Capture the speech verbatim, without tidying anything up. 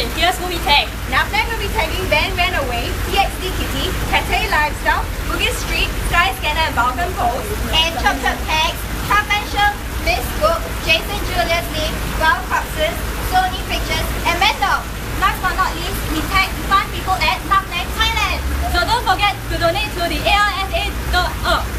and here's who we tag. Nuffnang will be tagging Van Ran Away, T X D Kitty, Cathay Lifestyle, Bugis Street, Skyscanner and Vulcan Post, and Churp Churp tags Churp Churp, Miss Book, Jason Julius Lee, Vulcan Post, Sony Pictures, and Mandom. Last but not least, we tag fun people at Nuffnang Thailand. So don't forget to donate to the A L S dot org.